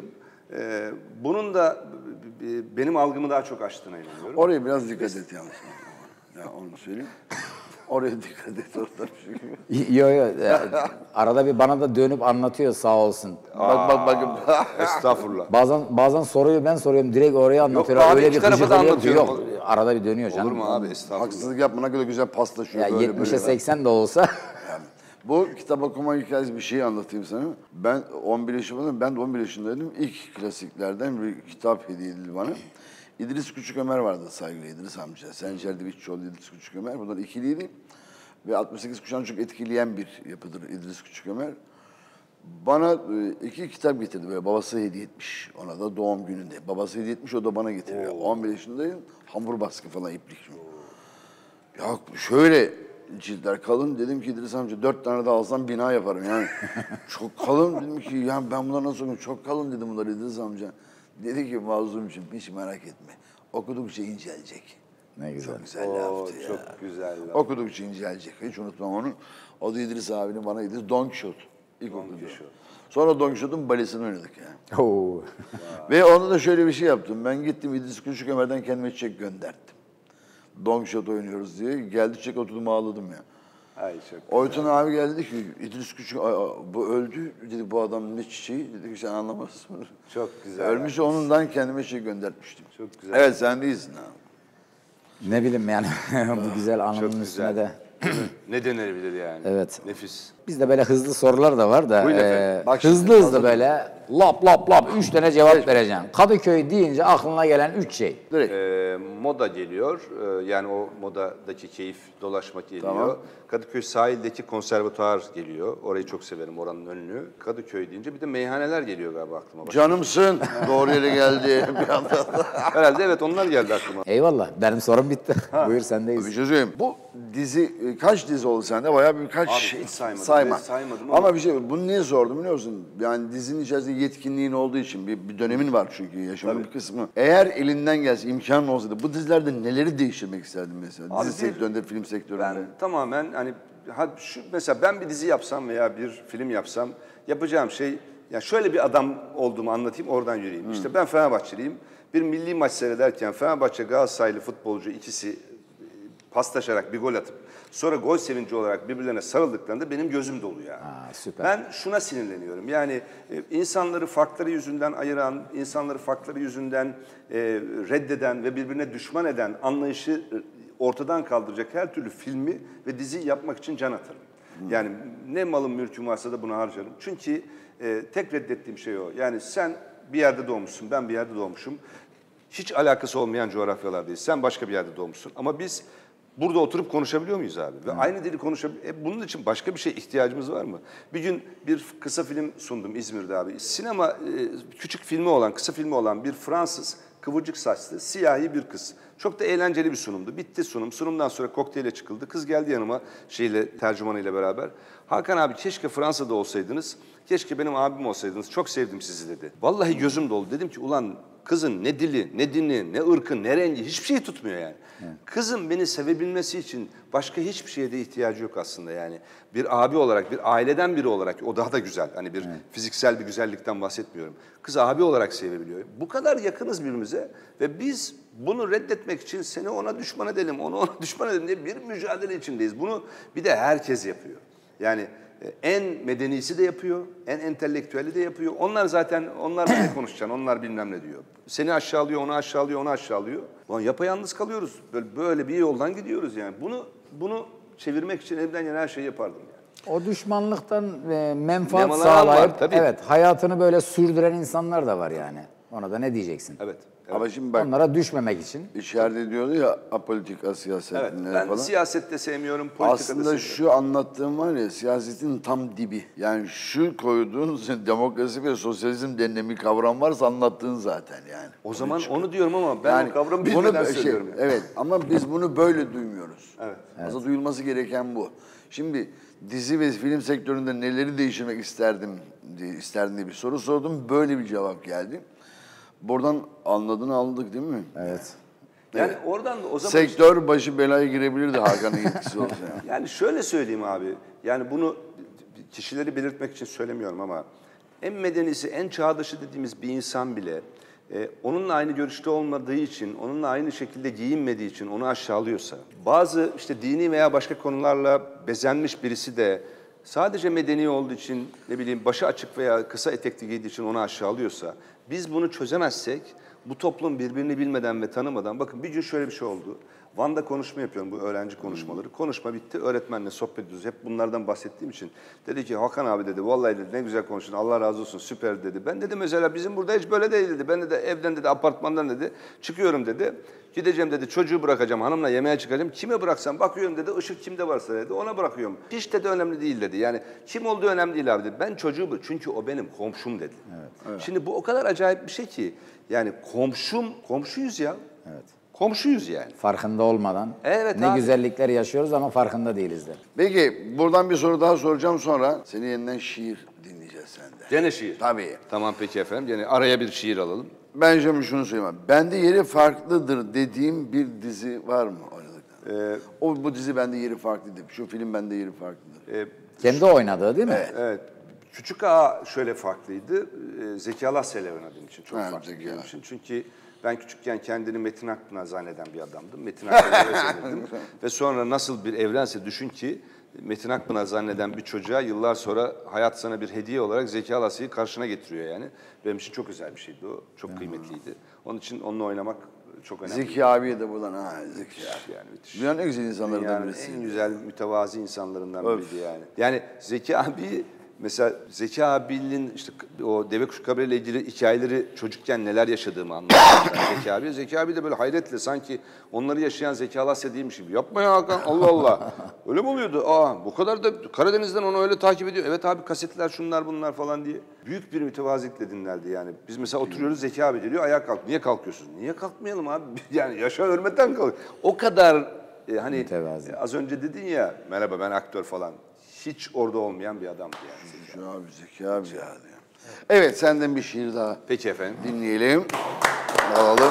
Bunun da benim algımı daha çok açtığına inanıyorum. Oraya biraz dikkat et yalnız. Ya onu söyleyeyim. Oraya dikkat et. Orada bir şey. Yo. Arada bir bana da dönüp anlatıyor sağ olsun. Bak. Estağfurullah. Bazen soruyu ben soruyorum direkt oraya anlatıyor. abi, Öyle iki bir tarafa gıcık da oluyor ki anlatıyorum. yok. Arada bir dönüyor canım. Olur mu abi? Estağfurullah. Haksızlık yapma ne kadar güzel paslaşıyor. Ya böyle 70'e böyle. 80 de olsa. Bu kitap okuma hikayesi bir şey anlatayım sana. Ben 11 yaşındaydım. Ben de 11 yaşındaydım. İlk klasiklerden bir kitap hediye edildi bana. İdris Küçük Ömer vardı saygılı İdris amca. Sencer Divitçioğlu, İdris Küçük Ömer. Bunlar ikiliydi. Ve 68 kuşağını çok etkileyen bir yapıdır İdris Küçük Ömer. Bana 2 kitap getirdi böyle babası hediye etmiş. Ona da doğum gününde. Babası hediye etmiş o da bana getiriyor. 11 yaşındayım. Hamur baskı falan iplik. Ya şöyle ciltler kalın. Dedim ki İdris amca 4 tane de alsam bina yaparım yani. Çok kalın. Dedim ki ya ben bunları nasıl okuyayım? Çok kalın dedim bunlar İdris amca. Dedi ki Mazlumcuğum hiç merak etme. Okudukça incelecek. Ne güzel. Çok güzel laftı ya. Çok güzel laf. Okudukça incelecek. Hiç unutmam onu. O da İdris abinin bana İdris Don Quixote. İlk okudu. Sonra Don Quixote'un balesini oynadık yani. Oo. Ve onda da şöyle bir şey yaptım. Ben gittim İdris Küçük Ömer'den kendime çiçek gönderdim. Don Quixote oynuyoruz diye. Geldi çiçek oturdum ağladım ya. Ay çok. Oytun abi geldi dedi ki İdris Küçük bu öldü dedi bu adam ne çiçeği dedi ki sen anlamazsın. Çok güzel. Ölmüş onundan kendime çiçek göndermiştim. Çok güzel. Evet sen değilsin abi. Ne bileyim yani bu güzel Çok anının güzel. üstüne de. Ne denebilir yani? Evet. Nefis. Bizde böyle hızlı sorular da var da Buyurun efendim. Bak şimdi, hızlı hazır böyle lap 3 tane cevap vereceksin. Kadıköy deyince aklına gelen 3 şey. Direkt. Moda geliyor. Yani o modadaki keyif, dolaşmak geliyor. Tamam. Kadıköy sahildeki konservatuar geliyor. Orayı çok severim, oranın önünü. Kadıköy deyince bir de meyhaneler geliyor galiba aklıma. Canımsın. Doğru yere geldi bir anda. Herhalde evet onlar geldi aklıma. Eyvallah benim sorum bitti. Buyur sendeyiz. Bir şey söyleyeyim. Bu dizi kaç dizi oldu sende? Bayağı birkaç Abi hiç saymadım. Sayma. Ben saymadım ama bir şey bunu niye sordum biliyor musun? Yani dizinin içerisinde yetkinliğin olduğu için bir dönemin var çünkü yaşamın bir kısmı. Eğer elinden gelse imkanın olsaydı bu dizilerde neleri değiştirmek isterdin mesela? Abi Dizi bir- sektöründe, film sektöründe. Ben tamamen hani mesela ben bir dizi yapsam veya bir film yapsam yapacağım şey ya şöyle bir adam olduğumu anlatayım oradan yürüyeyim. İşte ben Fenerbahçeliyim. Bir milli maç seyrederken Fenerbahçe Galatasaraylı futbolcu ikisi paslaşarak bir gol atıp sonra gol sevinci olarak birbirlerine sarıldıklarında benim gözüm doluyor. Yani. Süper. Ben şuna sinirleniyorum. Yani insanları farkları yüzünden ayıran, insanları farkları yüzünden reddeden ve birbirine düşman eden anlayışı ortadan kaldıracak her türlü filmi ve dizi yapmak için can atarım. Yani ne malım mülküm varsa da bunu harcarım. Çünkü tek reddettiğim şey o. Yani sen bir yerde doğmuşsun, ben bir yerde doğmuşum. Hiç alakası olmayan coğrafyalardayız. Sen başka bir yerde doğmuşsun. Ama biz burada oturup konuşabiliyor muyuz abi? Ve aynı dili konuşabiliyor. Bunun için başka bir şeye ihtiyacımız var mı? Bir gün bir kısa film sundum İzmir'de abi. Sinema küçük filmi olan, kısa filmi olan bir Fransız kıvırcık saçlı, siyahi bir kız. Çok da eğlenceli bir sunumdu. Bitti sunum. Sunumdan sonra kokteyle çıkıldı. Kız geldi yanıma tercümanıyla beraber. Hakan abi keşke Fransa'da olsaydınız. Keşke benim abim olsaydınız. Çok sevdim sizi dedi. Vallahi gözüm dolu. Dedim ki ulan kızın ne dili, ne dini, ne ırkı, ne rengi hiçbir şey tutmuyor yani. Kızın beni sevebilmesi için başka hiçbir şeye de ihtiyacı yok aslında yani. Bir abi olarak, bir aileden biri olarak o daha da güzel. Hani bir fiziksel bir güzellikten bahsetmiyorum. Kız abi olarak sevebiliyor. Bu kadar yakınız birbirimize ve biz bunu reddetmek için seni ona düşman edelim, onu ona düşman edelim diye bir mücadele içindeyiz. Bunu bir de herkes yapıyor. Yani en medenisi de yapıyor, en entelektüeli de yapıyor. Onlar zaten, onlarla ne konuşacaksın, onlar bilmem ne diyor. Seni aşağılıyor, onu aşağılıyor, onu aşağılıyor. Ulan yapayalnız kalıyoruz. Böyle bir yoldan gidiyoruz yani. Bunu çevirmek için elimden gelen her şeyi yapardım yani. O düşmanlıktan menfaat Nemalar sağlayıp var, tabii. evet hayatını böyle sürdüren insanlar da var yani. Ona da ne diyeceksin? Evet. Ama şimdi bak, Onlara düşmemek için. içeride diyordu ya apolitika siyaset Evet, ne ben falan. siyasette sevmiyorum, politikada Aslında sevmiyorum. şu anlattığım var ya siyasetin tam dibi. Yani şu koyduğun demokrasi ve sosyalizm denilen bir kavram varsa anlattığın zaten yani. O zaman onu diyorum ama ben o kavramı bilmeden söylüyorum. Yani. Evet ama biz bunu böyle duymuyoruz. Evet. Aslında duyulması gereken bu. Şimdi dizi ve film sektöründe neleri değiştirmek isterdim diye bir soru sordum. Böyle bir cevap geldi. Buradan anladığını aldık değil mi? Evet. Yani oradan da o zaman... Sektör başı belaya girebilirdi Hakan'ın yetkisi olsa. Yani şöyle söyleyeyim abi, yani bunu kişileri belirtmek için söylemiyorum ama en medenisi, en çağdaşı dediğimiz bir insan bile onunla aynı görüşte olmadığı için, onunla aynı şekilde giyinmediği için onu aşağılıyorsa, bazı işte dini veya başka konularla bezenmiş birisi de sadece medeni olduğu için, ne bileyim başı açık veya kısa etekli giydiği için onu aşağılıyorsa, biz bunu çözemezsek bu toplum birbirini bilmeden ve tanımadan, bakın bir gün şöyle bir şey oldu. Van'da konuşma yapıyorum, bu öğrenci konuşmaları. Konuşma bitti, öğretmenle sohbet ediyoruz. Hep bunlardan bahsettiğim için. Dedi ki Hakan abi dedi, vallahi dedi ne güzel konuştun, Allah razı olsun, süper dedi. Ben dedim mesela bizim burada hiç böyle değil dedi. Ben de evden dedi, apartmandan dedi, çıkıyorum dedi. Gideceğim dedi, çocuğu bırakacağım, hanımla yemeğe çıkacağım. Kime bıraksam bakıyorum dedi, ışık kimde varsa dedi, ona bırakıyorum. Hiç de önemli değil dedi. Yani kim olduğu önemli değil abi dedi. Ben çocuğu, çünkü o benim komşum dedi. Evet. Şimdi bu o kadar acayip bir şey ki. Yani komşuyuz ya. Evet. Komşuyuz yani. Farkında olmadan Evet ne abi. güzellikler yaşıyoruz ama farkında değiliz de. Peki buradan bir soru daha soracağım sonra seni yeniden şiir dinleyeceğiz senden. Gene şiir. Tabii. Tamam peki efendim. Gene araya bir şiir alalım. Ben şimdi şunu söyleyeyim. Bende yeri farklıdır dediğim bir dizi var mı oynadıktan? Bu dizi bende yeri farklıdır. Şu film bende yeri farklıdır. Kendi oynadığı değil mi? Evet. Küçük Ağa şöyle farklıydı. Zeki Alasya'yla oynadığım için çok Ha, farklı Zeki benim Ağa. için. Çünkü ben küçükken kendini Metin Akpınar zanneden bir adamdım. Metin Akpınar'a özenirdim. Ve sonra nasıl bir evrense düşün ki Metin Akpınar zanneden bir çocuğa yıllar sonra hayat sana bir hediye olarak Zeki Alasya'yı karşına getiriyor yani. Benim için çok özel bir şeydi o. Çok kıymetliydi. Onun için onunla oynamak çok önemli. Zeki abiye de buradan Zeki abi. Yani müthiş. Dünyanın en güzel insanlarından Yani birisi. en güzel mütevazi insanlarından biriydi yani. Yani Zeki abi, mesela Zeki abinin işte o deve kuşu kabriyle ilgili hikayeleri çocukken neler yaşadığımı anlattım ben Zeki abi. Zeki abi de böyle hayretle sanki onları yaşayan Zeki Alasya değilmiş gibi. Yapma ya Hakan, Allah Allah. Öyle mi oluyordu? Bu kadar da Karadeniz'den onu öyle takip ediyor. Evet abi, kasetler şunlar bunlar falan diye. Büyük bir mütevazilikle dinlerdi yani. Biz mesela oturuyoruz, Zeki abi geliyor, ayağa kalk. Niye kalkıyorsun? Niye kalkmayalım abi? Yani yaşa hürmetten kalk. O kadar hani Mütevazi. az önce dedin ya, merhaba ben aktör falan. Hiç orada olmayan bir adamdı yani. Zeki abi ya. Evet senden bir şiir daha Peki efendim. dinleyelim. Alalım.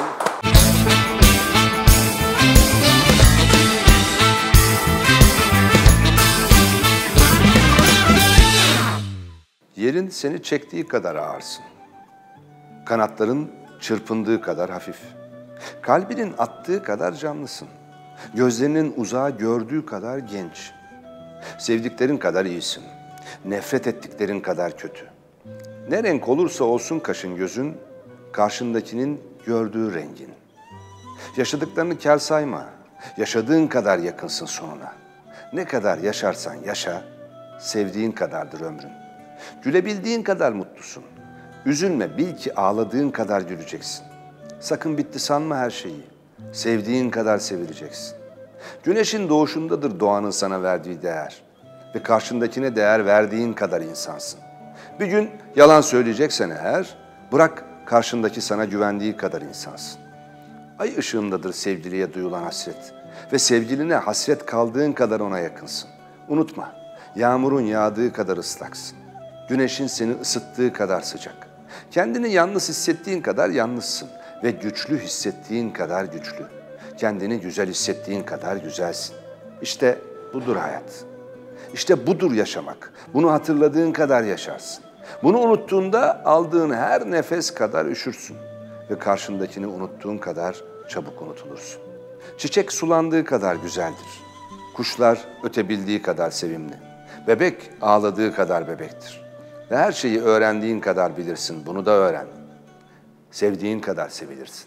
Yerin seni çektiği kadar ağırsın. Kanatların çırpındığı kadar hafif. Kalbinin attığı kadar canlısın. Gözlerinin uzağı gördüğü kadar genç. Sevdiklerin kadar iyisin. Nefret ettiklerin kadar kötü. Ne renk olursa olsun kaşın gözün, karşındakinin gördüğü rengin. Yaşadıklarını kâr sayma. Yaşadığın kadar yakınsın sonuna. Ne kadar yaşarsan yaşa, sevdiğin kadardır ömrün. Gülebildiğin kadar mutlusun. Üzülme, bil ki ağladığın kadar güleceksin. Sakın bitti sanma her şeyi. Sevdiğin kadar sevileceksin. Güneşin doğuşundadır doğanın sana verdiği değer. Ve karşındakine değer verdiğin kadar insansın. Bir gün yalan söyleyeceksen eğer, bırak karşındaki sana güvendiği kadar insansın. Ay ışığındadır sevgiliye duyulan hasret. Ve sevgiline hasret kaldığın kadar ona yakınsın. Unutma, yağmurun yağdığı kadar ıslaksın. Güneşin seni ısıttığı kadar sıcak. Kendini yalnız hissettiğin kadar yalnızsın. Ve güçlü hissettiğin kadar güçlü. Kendini güzel hissettiğin kadar güzelsin. İşte budur hayat. İşte budur yaşamak. Bunu hatırladığın kadar yaşarsın. Bunu unuttuğunda aldığın her nefes kadar üşürsün. Ve karşındakini unuttuğun kadar çabuk unutulursun. Çiçek sulandığı kadar güzeldir. Kuşlar ötebildiği kadar sevimli. Bebek ağladığı kadar bebektir. Ve her şeyi öğrendiğin kadar bilirsin. Bunu da öğren. Sevdiğin kadar sevilirsin.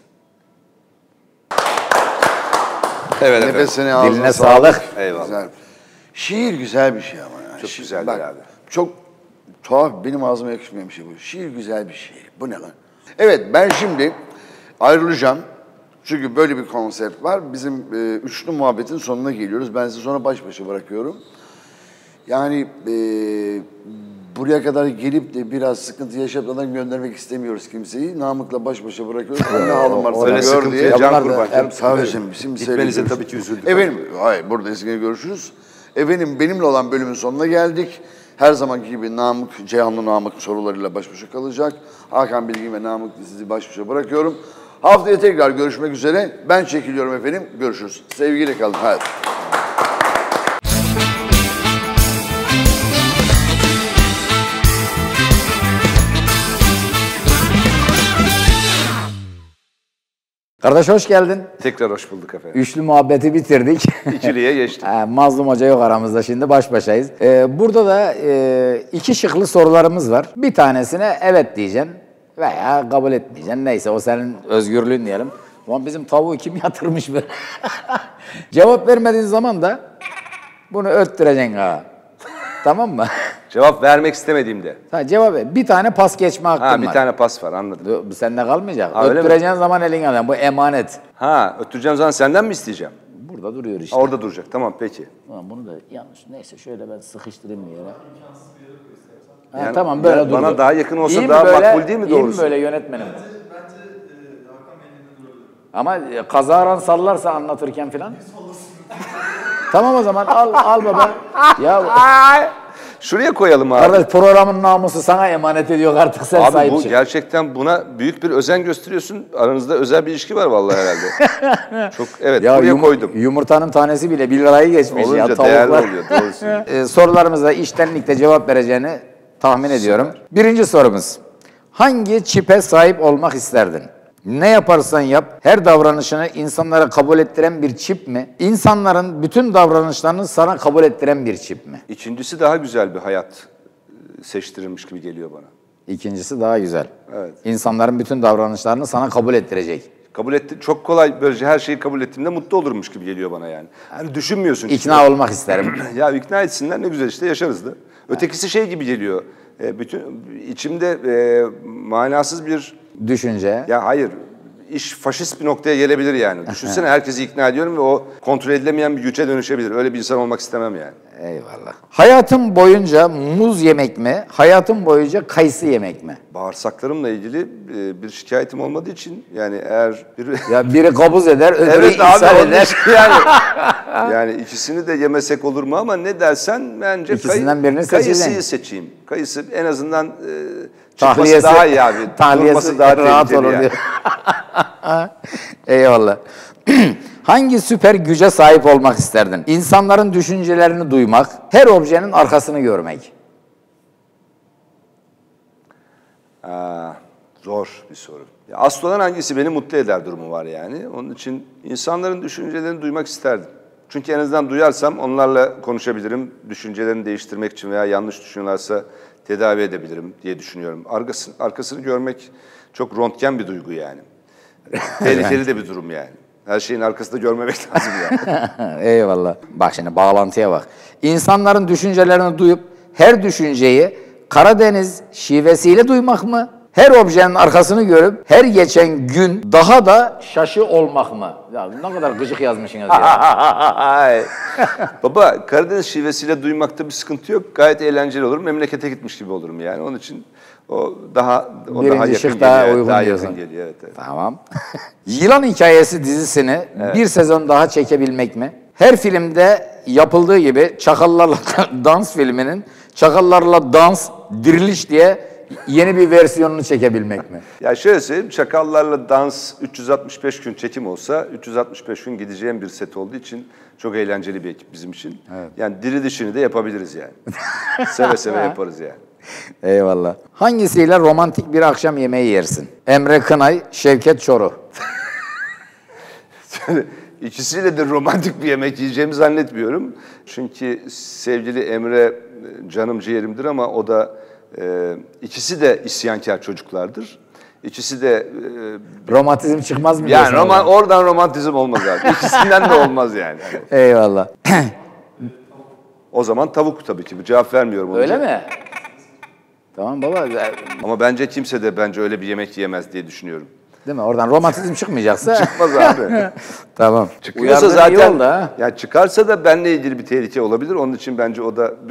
Evet efendim. Nefesine ağzına Diline sağlık. Eyvallah. Güzel. Şiir güzel bir şey ama ya. Çok güzeldir bak, abi. Çok tuhaf, benim ağzıma yakışmayan bir şey bu. Şiir güzel bir şey. Bu ne lan? Evet, ben şimdi ayrılacağım. Çünkü böyle bir konsept var. Bizim üçlü muhabbetin sonuna geliyoruz. Ben sizi sonra baş başa bırakıyorum. Yani buraya kadar gelip de biraz sıkıntı yaşatmadan göndermek istemiyoruz kimseyi. Namık'la baş başa bırakıyoruz. Ne halım varsa Öyle gör sıkıntıya diye. can Bunlar da kurban. hep Sağ olun. Şimdi Gitmenize tabii ki üzüldük. Efendim, hayır buradayız, yine görüşürüz. Efendim, benimle olan bölümün sonuna geldik. Her zamanki gibi Namık, Ceyhanlı Namık sorularıyla baş başa kalacak. Hakan Bilgin ve Namık sizi baş başa bırakıyorum. Haftaya tekrar görüşmek üzere. Ben çekiliyorum efendim. Görüşürüz. Sevgiyle kalın. Hadi. Kardeş hoş geldin. Tekrar hoş bulduk efendim. Üçlü muhabbeti bitirdik. İkiliye geçtik. Mazlum Hoca yok aramızda, şimdi baş başayız. Burada da iki şıklı sorularımız var. Bir tanesine evet diyeceksin veya kabul etmeyeceksin. Neyse, o senin özgürlüğün diyelim. Ulan bizim tavuğu kim yatırmış böyle? Cevap vermediğin zaman da bunu öttüreceksin ha. Tamam mı? Cevap vermek istemediğimde. Ha, cevap ver. Bir tane pas geçme hakkın Ha, var. bir tane pas var, anladım. Bu sende kalmayacak. Ha, öyle mi? Öttüreceğin zaman elin alın. Bu emanet. Ha, öttüreceğim zaman senden mi isteyeceğim? Burada duruyor işte. Ha, orada duracak. Tamam, peki. Ulan bunu da yanlış. Neyse, şöyle ben sıkıştırayım bir yere. Ha, Yani tamam, böyle durdu. bana daha yakın olsa İyi mi daha böyle, makbul değil mi İyi mi doğrusu? böyle yönetmenim? Ama kazaran sallarsa anlatırken filan. Tamam, o zaman al baba. Ya Şuraya koyalım abi. kardeş, programın namusu sana emanet ediyor, artık sen Abi sahip bu çık. gerçekten buna büyük bir özen gösteriyorsun. Aranızda özel bir ilişki var vallahi herhalde. Çok, evet, Ya buraya koydum. Yumurtanın tanesi bile 1 lirayı geçmiş Olunca ya, değerli tavuklar. oluyor, doğrusu. Sorularımıza içtenlikle cevap vereceğini tahmin ediyorum. Birinci sorumuz. Hangi çipe sahip olmak isterdin? Ne yaparsan yap, her davranışını insanlara kabul ettiren bir çip mi? İnsanların bütün davranışlarını sana kabul ettiren bir çip mi? İkincisi daha güzel bir hayat seçtirilmiş gibi geliyor bana. İkincisi daha güzel. Evet. İnsanların bütün davranışlarını sana kabul ettirecek. Kabul etti, çok kolay, böylece her şeyi kabul ettiğimde mutlu olurmuş gibi geliyor bana yani. Hani düşünmüyorsun. İkna olmak isterim. Ya ikna etsinler, ne güzel işte, yaşarız da. Ötekisi şey gibi geliyor. Bütün içimde manasız bir, Düşünce. ya hayır, iş faşist bir noktaya gelebilir yani. Düşünsene, herkesi ikna ediyorum ve o kontrol edilemeyen bir güce dönüşebilir. Öyle bir insan olmak istemem yani. Eyvallah. Hayatım boyunca muz yemek mi? Hayatım boyunca kayısı yemek mi? Bağırsaklarımla ilgili bir şikayetim olmadığı için, yani eğer bir... Ya biri kabuz eder, öbürü Evet abi, ishal onun eder. için yani ikisini de yemesek olur mu, ama ne dersen bence İkisinden birini kayısıyı seçeceksin. seçeyim. Kayısı en azından çıkması Tahliyesi daha iyi abi. tahliyesi Durması daha rahat tehlikeli olur yani. diyor. Eyvallah. Hangi süper güce sahip olmak isterdin? İnsanların düşüncelerini duymak, her objenin arkasını görmek. Zor bir soru. Ya, asıl olan hangisi beni mutlu eder durumu var yani. Onun için insanların düşüncelerini duymak isterdim. Çünkü en azından duyarsam onlarla konuşabilirim. Düşüncelerini değiştirmek için veya yanlış düşünüyorlarsa tedavi edebilirim diye düşünüyorum. Arkasını görmek çok röntgen bir duygu yani. Tehlikeli de bir durum yani. Her şeyin arkasında görmemek lazım yani. Eyvallah. Bak şimdi bağlantıya bak. İnsanların düşüncelerini duyup her düşünceyi Karadeniz şivesiyle duymak mı? Her objenin arkasını görüp her geçen gün daha da şaşı olmak mı? Ya ne kadar gıcık yazmışsınız ya. Baba, Karadeniz şivesiyle duymakta bir sıkıntı yok. Gayet eğlenceli olur. Memlekete gitmiş gibi olurum yani. Onun için o daha Birinci şık yakın daha geliyor. uygun Daha diyorsun. yakın geliyor, evet. Tamam. Yılan Hikayesi dizisini bir sezon daha çekebilmek mi? Her filmde yapıldığı gibi Çakallarla Dans filminin Çakallarla Dans Diriliş diye yeni bir versiyonunu çekebilmek mi? Ya şöyle söyleyeyim, Çakallarla Dans 365 gün çekim olsa 365 gün gideceğim bir set olduğu için çok eğlenceli bir ekip bizim için. Evet. Yani dirilişini de yapabiliriz yani. Seve seve yaparız yani. Eyvallah. Hangisiyle romantik bir akşam yemeği yersin? Emre Kınay, Şevket Çoruh. İkisiyle de romantik bir yemek yiyeceğimi zannetmiyorum. Çünkü sevgili Emre canım ciğerimdir ama o da ikisi de isyankar çocuklardır. İkisi de Romantizm çıkmaz mı? yani diyorsun oradan? oradan romantizm olmaz abi. İkisinden de olmaz yani. Eyvallah. O zaman tavuk tabii ki. Cevap vermiyorum ona. Öyle mi? Tamam baba. Ama bence kimse de öyle bir yemek yiyemez diye düşünüyorum. Değil mi? Oradan romantizm çıkmayacaksa. Çıkmaz abi. Tamam. Çıkıyorsa Uyardığın iyi zaten oldu ha. yani çıkarsa da benimle ilgili bir tehlike olabilir. Onun için bence o da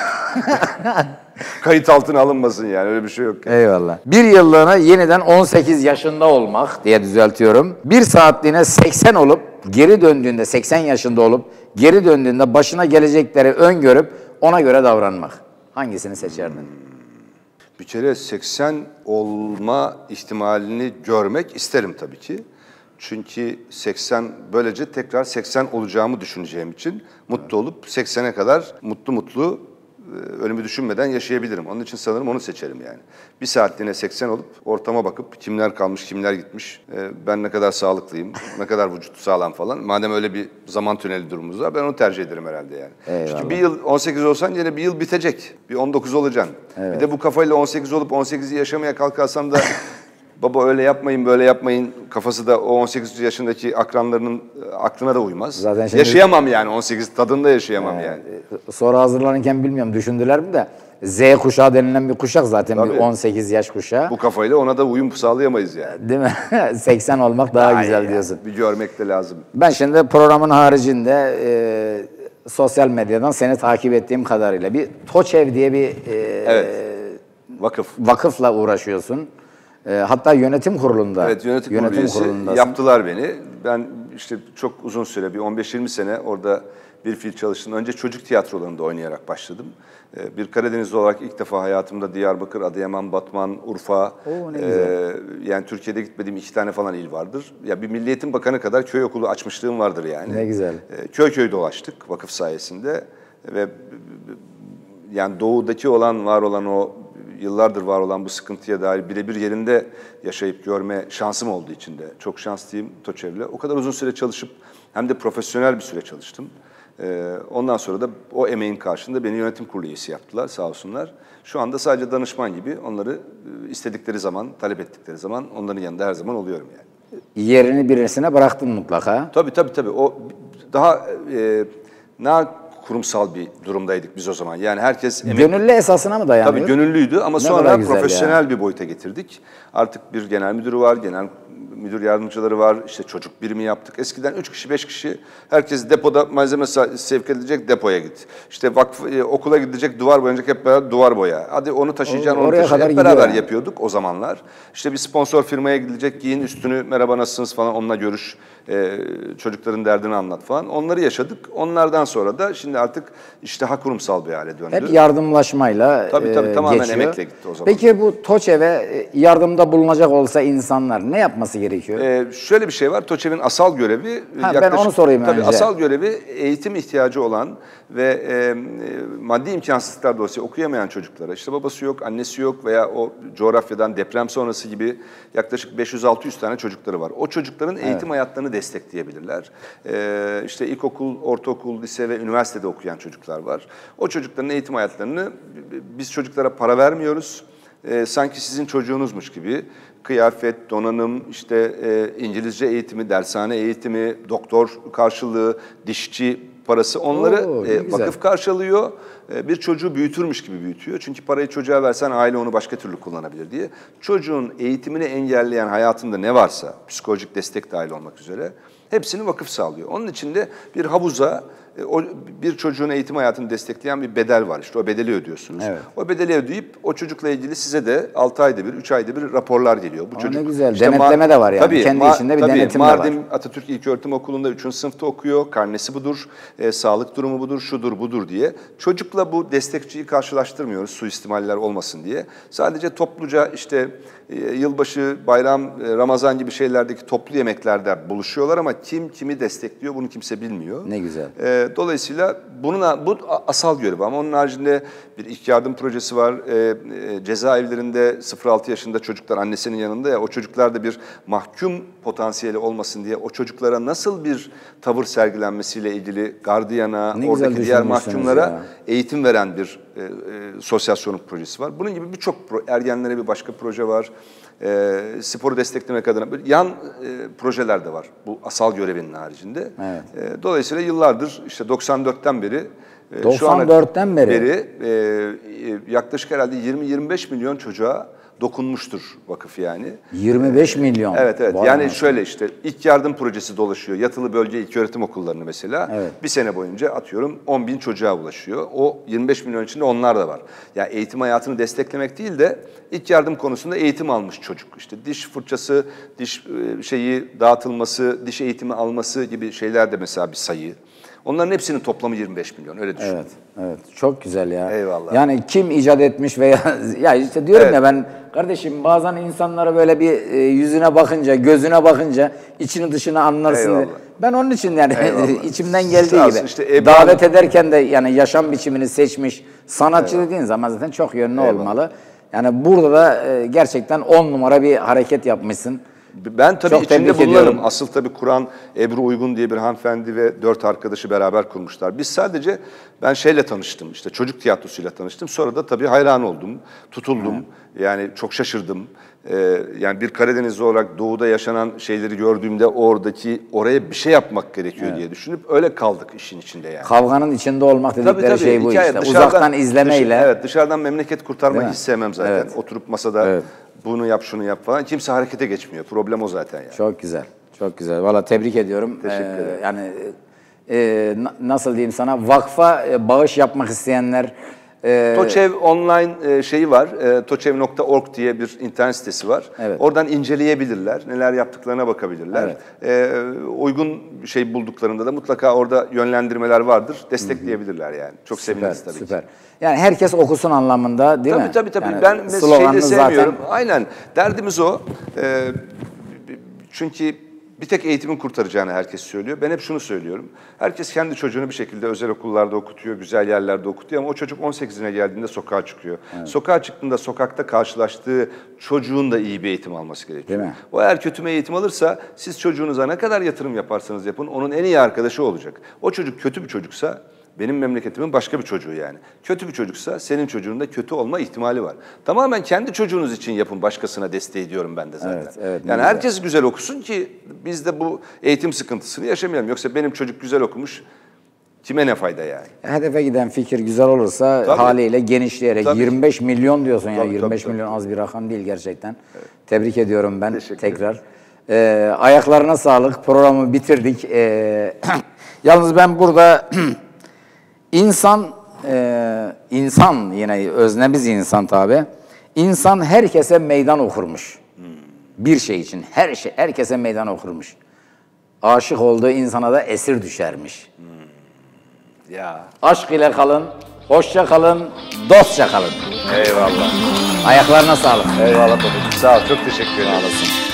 kayıt altına alınmasın yani. Öyle bir şey yok. Eyvallah. Bir yıllığına yeniden 18 yaşında olmak diye düzeltiyorum. Bir saatliğine 80 olup geri döndüğünde 80 yaşında olup geri döndüğünde başına gelecekleri öngörüp ona göre davranmak. Hangisini seçerdin? Bir kere 80 olma ihtimalini görmek isterim tabii ki. Çünkü 80 böylece tekrar 80 olacağımı düşüneceğim için mutlu olup 80'e kadar mutlu ölümü düşünmeden yaşayabilirim. Onun için sanırım onu seçerim yani. Bir saatliğine 80 olup ortama bakıp kimler kalmış, kimler gitmiş, ben ne kadar sağlıklıyım, ne kadar vücut sağlam falan. Madem öyle bir zaman tüneli durumumuz var ben onu tercih ederim herhalde yani. Eyvallah. Çünkü bir yıl 18 olsan yine bir yıl bitecek. Bir 19 olacaksın. Evet. Bir de bu kafayla 18 olup 18'i yaşamaya kalkarsan da baba öyle yapmayın, böyle yapmayın kafası da o 18 yaşındaki akranlarının aklına da uymaz. Zaten şimdi, yaşayamam yani 18 tadında yaşayamam yani. Sonra hazırlanırken bilmiyorum düşündüler mi de Z kuşağı denilen bir kuşak zaten Tabii. bir 18 yaş kuşağı. Bu kafayla ona da uyum sağlayamayız yani. Değil mi? 80 olmak daha güzel diyorsun. Bir görmek de lazım. Ben şimdi programın haricinde sosyal medyadan seni takip ettiğim kadarıyla bir TOÇEV diye bir Evet. Vakıf. vakıfla uğraşıyorsun. Hatta yönetim kurulunda. Evet, yönetim kurulu üyesi kurulundasın. yaptılar beni. Ben işte çok uzun süre bir 15-20 sene orada bir fiil çalıştım. Önce çocuk tiyatrolarında oynayarak başladım. Bir Karadenizli olarak ilk defa hayatımda Diyarbakır, Adıyaman, Batman, Urfa, ne güzel. yani Türkiye'de gitmediğim 2 tane falan il vardır. Ya bir Milli Eğitim Bakanı kadar köy okulu açmışlığım vardır yani. Ne güzel. Köy köy dolaştık vakıf sayesinde ve yani doğudaki var olan o yıllardır var olan bu sıkıntıya dair birebir yerinde yaşayıp görme şansım olduğu için de çok şanslıyım TOÇEV'le. O kadar uzun süre çalışıp hem de profesyonel bir süre çalıştım. Ondan sonra da o emeğin karşılığında beni yönetim kurulu üyesi yaptılar sağ olsunlar. Şu anda sadece danışman gibi onları istedikleri zaman, talep ettikleri zaman onların yanında her zaman oluyorum yani. Yerini birisine bıraktın mutlaka. Tabii. O daha kurumsal bir durumdaydık biz o zaman. Yani herkes Gönüllü esasına mı dayanıyor? Tabii gönüllüydü ama Ne sonra kadar güzel profesyonel bir boyuta getirdik. Artık bir genel müdürü var, genel müdür yardımcıları var, işte çocuk birimi yaptık. Eskiden 3 kişi, 5 kişi, herkes depoda malzeme sevk edilecek, depoya git. İşte okula gidecek, duvar boyanacak, hep beraber duvar boya. Hadi onu taşıyacaksın, onu Oraya taşıyacaksın. kadar Hep beraber gidiyor. yapıyorduk o zamanlar. İşte bir sponsor firmaya gidilecek, giyin üstünü, merhaba nasılsınız falan, onunla görüş, çocukların derdini anlat falan. Onları yaşadık. Onlardan sonra da şimdi artık iş daha kurumsal bir hale döndü. Hep yardımlaşmayla Tabii, tamamen geçiyor. emekle gitti o zaman. Peki bu TOÇEV'e yardımda bulunacak olsa insanlar ne yapması gerekiyor? Şöyle bir şey var, TOÇEV'in asal görevi... Ben onu sorayım tabii önce. Asal görevi eğitim ihtiyacı olan ve maddi imkansızlıklar dolayısıyla okuyamayan çocuklara, işte babası yok, annesi yok veya o coğrafyadan deprem sonrası gibi yaklaşık 500-600 tane çocukları var. O çocukların eğitim hayatlarını destekleyebilirler. İşte ilkokul, ortaokul, lise ve üniversitede okuyan çocuklar var. O çocukların eğitim hayatlarını biz çocuklara para vermiyoruz. Sanki sizin çocuğunuzmuş gibi kıyafet, donanım, işte İngilizce eğitimi, dershane eğitimi, doktor karşılığı, dişçi parası. Onları Oo, ne güzel. vakıf karşılıyor. Bir çocuğu büyütürmüş gibi büyütüyor. Çünkü parayı çocuğa versen aile onu başka türlü kullanabilir diye. Çocuğun eğitimini engelleyen hayatında ne varsa, psikolojik destek dahil olmak üzere hepsini vakıf sağlıyor. Onun için de bir havuza bir çocuğun eğitim hayatını destekleyen bir bedel var. İşte o bedeli ödüyorsunuz. Evet. O bedeli ödeyip o çocukla ilgili size de 6 ayda bir, 3 ayda bir raporlar geliyor. Bu ne güzel. Denetleme de var yani. Tabii, kendi içinde bir denetim de var. Mardin Atatürk İlköğretim Okulu'nda 3. sınıfta okuyor. Karnesi budur, sağlık durumu budur, şudur budur diye. Çocukla bu destekçiyi karşılaştırmıyoruz suistimaller olmasın diye. Sadece topluca işte yılbaşı, bayram, Ramazan gibi şeylerdeki toplu yemeklerde buluşuyorlar ama kim kimi destekliyor bunu kimse bilmiyor. Ne güzel. Dolayısıyla bu asal görevi ama onun haricinde bir ilk yardım projesi var. Cezaevlerinde 0-6 yaşında çocuklar annesinin yanında ya o çocuklarda bir mahkum potansiyeli olmasın diye o çocuklara nasıl bir tavır sergilenmesiyle ilgili gardiyana, Ne oradaki güzel diğer düşünmüşsünüz mahkumlara ya. eğitim veren bir sosyal sorumluluk projesi var. Bunun gibi birçok ergenlere bir başka proje var. Sporu desteklemek adına böyle yan projeler de var bu asal görevinin haricinde. Evet. Dolayısıyla yıllardır işte 94'ten beri 94'ten beri yaklaşık herhalde 20-25 milyon çocuğa dokunmuştur vakıf yani. 25 milyon. Evet evet. Vay Yani anasını. şöyle işte ilk yardım projesi dolaşıyor. Yatılı bölge ilköğretim okullarını mesela. Evet. Bir sene boyunca atıyorum 10 bin çocuğa ulaşıyor. O 25 milyon içinde onlar da var. Yani eğitim hayatını desteklemek değil de ilk yardım konusunda eğitim almış çocuk. İşte diş fırçası, diş şeyi dağıtılması, diş eğitimi alması gibi şeyler de mesela bir sayı. Onların hepsinin toplamı 25 milyon öyle düşün. Evet, evet. Çok güzel ya. Eyvallah. Yani kim icat etmiş veya ya işte diyorum Evet. ya ben kardeşim bazen insanlara böyle bir yüzüne bakınca, gözüne bakınca içini dışını anlarsın. Eyvallah. Ben onun için yani Eyvallah. içimden geldiği Sağ olsun. gibi. İşte Davet ederken de yani yaşam biçimini seçmiş sanatçı dediğin zaman zaten çok yönlü olmalı. Yani burada da gerçekten 10 numara bir hareket yapmışsın. Ben tabii Çok içinde tebrik bunlarım. ediyorum. Asıl tabii kuran Ebru Uygun diye bir hanımefendi ve 4 arkadaşı beraber kurmuşlar. Biz sadece ben şeyle tanıştım işte çocuk tiyatrosuyla tanıştım. Sonra da tabii hayran oldum, tutuldum. Yani çok şaşırdım. Yani bir Karadenizli olarak doğuda yaşanan şeyleri gördüğümde oraya bir şey yapmak gerekiyor diye düşünüp öyle kaldık işin içinde yani. Kavganın içinde olmak dedikleri şey bu hikaye. işte. Uzaktan izlemeyle. Evet dışarıdan memleket kurtarmayı Değil mi? hiç sevmem zaten. Evet. Oturup masada Evet. bunu yap şunu yap falan kimse harekete geçmiyor. Problem o zaten yani. Çok güzel. Çok güzel. Valla tebrik ediyorum. Teşekkür ederim. Yani nasıl diyeyim sana vakfa bağış yapmak isteyenler Toçev online şeyi var. Toçev.org diye bir internet sitesi var. Evet. Oradan inceleyebilirler. Neler yaptıklarına bakabilirler. Uygun şey bulduklarında da mutlaka orada yönlendirmeler vardır. Destekleyebilirler yani. Çok seviniriz tabii süper. ki. Yani herkes okusun anlamında değil mi? Tabii. Yani Ben şeyi de sloganınız sevmiyorum. zaten- Aynen. Derdimiz o. Çünkü bir tek eğitimin kurtaracağını herkes söylüyor. Ben hep şunu söylüyorum. Herkes kendi çocuğunu bir şekilde özel okullarda okutuyor, güzel yerlerde okutuyor ama o çocuk 18'ine geldiğinde sokağa çıkıyor. Evet. Sokağa çıktığında sokakta karşılaştığı çocuğun da iyi bir eğitim alması gerekiyor. Değil mi? O eğer kötü bir eğitim alırsa siz çocuğunuza ne kadar yatırım yaparsanız yapın onun en iyi arkadaşı olacak. O çocuk kötü bir çocuksa benim memleketimin başka bir çocuğu yani. Kötü bir çocuksa senin çocuğun da kötü olma ihtimali var. Tamamen kendi çocuğunuz için yapın başkasına desteği diyorum ben de zaten. Evet, yani herkes güzel okusun ki biz de bu eğitim sıkıntısını yaşamayalım. Yoksa benim çocuk güzel okumuş kime ne fayda yani? Hedefe giden fikir güzel olursa Tabii. haliyle genişleyerek Tabii. 25 milyon diyorsun ya. Tabii, 25 tabii. milyon az bir rakam değil gerçekten. Evet. Tebrik ediyorum ben Teşekkür tekrar. Ayaklarına sağlık. Programı bitirdik. Yalnız ben burada insan yine öznemiz insan tabi. İnsan herkese meydan okurmuş. Bir şey için herkese meydan okurmuş. Aşık olduğu insana da esir düşermiş. Ya. Aşk ile kalın, hoşça kalın, dostça kalın. Eyvallah. Ayaklarına sağlık. Eyvallah babacığım. Sağ ol. Çok teşekkür ederim. Sağ olasın.